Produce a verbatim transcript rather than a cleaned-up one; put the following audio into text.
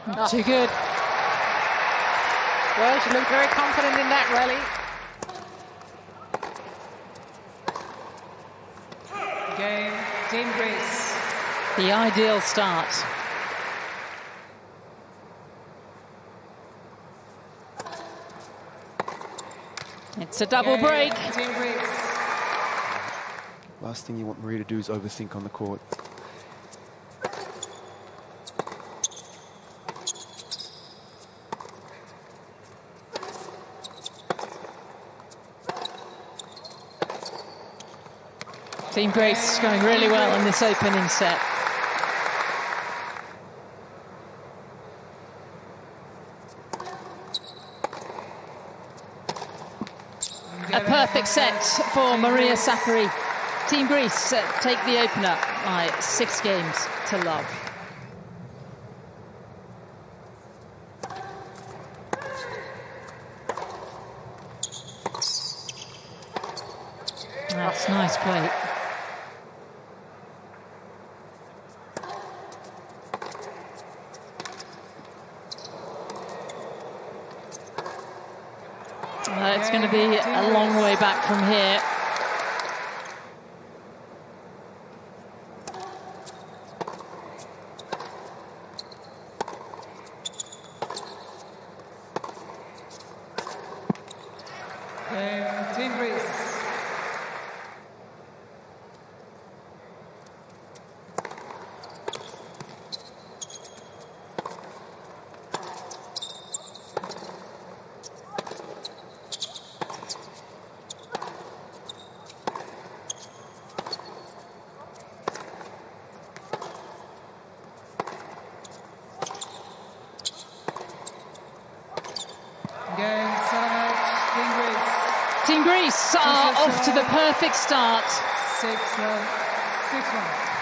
Not too good. Well, she looked very confident in that rally. Game, Team Greece. The ideal start. It's a double Game, break. Team Greece. Last thing you want Maria to do is overthink on the court. Team Greece going really well in this opening set. A perfect set for Maria Sakkari. Team Greece uh, take the opener by six games to love. That's nice play. Uh, it's going to be a long way back from here. Game, Team Greece. Game, seven, Team Greece. Team Greece are off to the perfect start. Six, uh, six, one.